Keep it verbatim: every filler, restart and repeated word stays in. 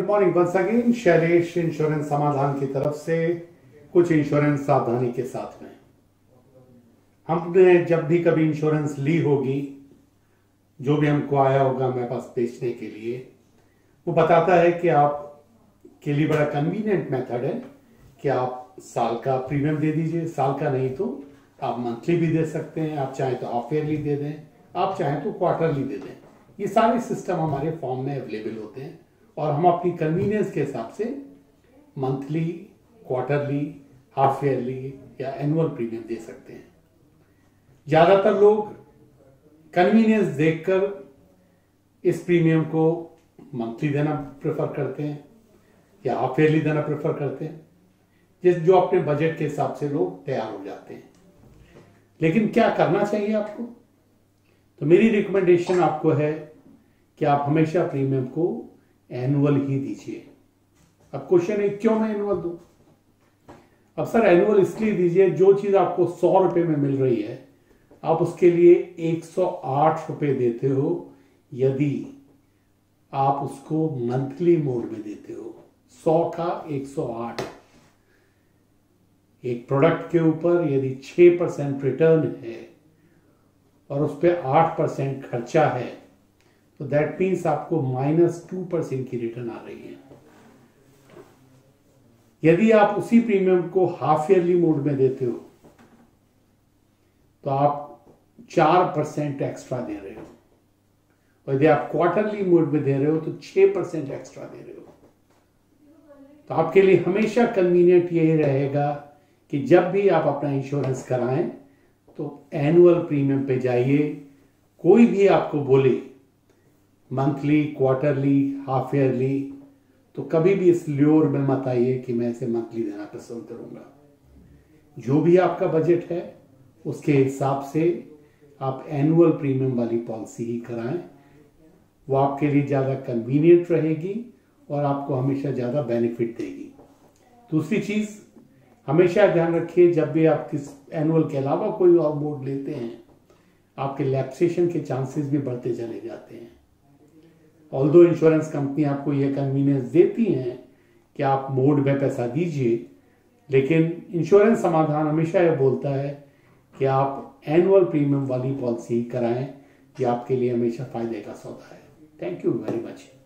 Good morning once again. Shailesh insurance Samadhan की तरफ से कुछ इंश्योरेंस सावधानी के साथ में हमने जब भी कभी इंश्योरेंस ली होगी, जो भी हमको आया होगा हमारे पास बेचने के लिए, वो बताता है कि आप के लिए बड़ा कन्वीनियंट मेथड है कि आप साल का प्रीमियम दे दीजिए। साल का नहीं तो आप मंथली भी दे सकते हैं, आप चाहें तो हाफ ईयरली दे दें, आप चाहें तो क्वार्टरली दे दें। ये सारे सिस्टम हमारे फॉर्म में अवेलेबल होते हैं और हम अपनी कन्वीनियंस के हिसाब से मंथली, क्वार्टरली, हाफ ईयरली या एनुअल प्रीमियम दे सकते हैं। ज़्यादातर लोग कन्वीनियंस देखकर इस प्रीमियम को मंथली देना प्रेफर करते हैं या हाफ ईयरली देना प्रेफर करते हैं, जिस जो अपने बजट के हिसाब से लोग तैयार हो जाते हैं। लेकिन क्या करना चाहिए आपको? तो मेरी रिकमेंडेशन आपको है कि आप हमेशा प्रीमियम को एनुअल ही दीजिए। अब क्वेश्चन है क्यों मैं एनुअल दूं? अब सर एनुअल इसलिए दीजिए, जो चीज आपको सौ रुपए में मिल रही है आप उसके लिए एक सौ आठ रुपए देते हो यदि आप उसको मंथली मोड में देते हो। सौ का एक सौ आठ। एक प्रोडक्ट के ऊपर यदि छह परसेंट रिटर्न है और उस पर आठ परसेंट खर्चा है तो दैट मीन्स आपको माइनस टू परसेंट की रिटर्न आ रही है। यदि आप उसी प्रीमियम को हाफ ईयरली मोड में देते हो तो आप चार परसेंट एक्स्ट्रा दे रहे हो, और यदि आप क्वार्टरली मोड में दे रहे हो तो छह परसेंट एक्स्ट्रा दे रहे हो। तो आपके लिए हमेशा कन्वीनियंट यही रहेगा कि जब भी आप अपना इंश्योरेंस कराएं तो एनुअल प्रीमियम पे जाइए। कोई भी आपको बोले मंथली, क्वार्टरली, हाफ ईयरली, तो कभी भी इस ल्योर में मत आइए कि मैं इसे मंथली देना पसंद करूंगा। जो भी आपका बजट है उसके हिसाब से आप एनुअल प्रीमियम वाली पॉलिसी ही कराएं। वो आपके लिए ज़्यादा कन्वीनियंट रहेगी और आपको हमेशा ज़्यादा बेनिफिट देगी। दूसरी चीज़ हमेशा ध्यान रखिए, जब भी आप किस एनुअल के अलावा कोई और मोड लेते हैं आपके लैप्सेशन के चांसेस भी बढ़ते चले जाते हैं। ऑल्दो इंश्योरेंस कंपनी आपको यह कन्वीनियंस देती हैं कि आप मोड में पैसा दीजिए, लेकिन इंश्योरेंस समाधान हमेशा यह बोलता है कि आप एनुअल प्रीमियम वाली पॉलिसी कराएं। ये आपके लिए हमेशा फायदे का सौदा है। Thank you very much.